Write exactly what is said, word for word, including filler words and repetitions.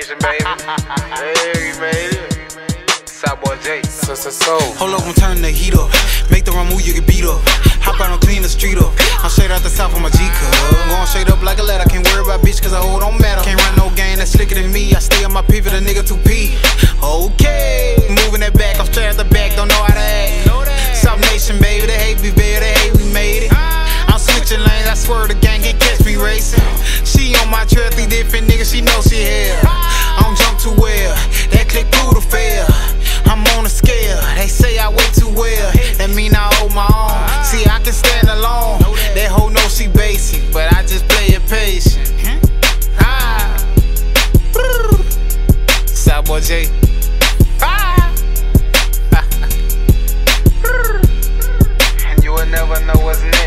Nation, baby. Hey, we made it. Soufboi J. So, so, so. Hold up, I'm turning the heat up. Make the wrong move, you get beat up. Hop out and clean the street up. I'm straight out the south on my G-Cup. Going straight up like a ladder. Can't worry about bitch, cause I hold don't matter. Can't run no game that's slicker than me. I stay on my pivot, a nigga two P. Okay. Moving that back, I'm straight out the back, don't know how to act. South Nation, baby, they hate me, baby, they hate we made it. I'm switching lanes, I swear the gang can't catch me racing. She on my trail, three different niggas, she know she here. I don't jump too well, that click through the fair. I'm on the scale, they say I weigh too well. That mean I hold my own, see I can stand alone. That hoe know she basic, but I just play it patient. Ah, Soufboi J. Ah, and you will never know what's next.